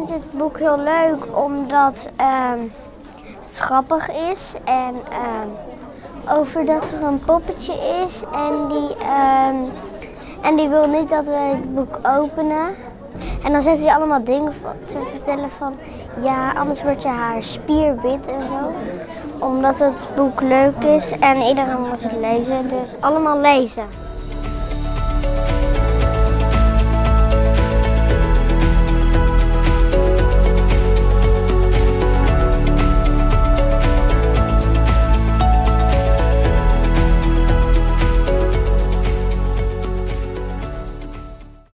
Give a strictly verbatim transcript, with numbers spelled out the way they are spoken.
vindt het boek heel leuk omdat uh, het grappig is en uh, over dat er een poppetje is en die, uh, en die wil niet dat we het boek openen. En dan zet hij allemaal dingen te vertellen van ja, anders wordt je haar spierwit en zo. Omdat het boek leuk is en iedereen moet het lezen, dus allemaal lezen.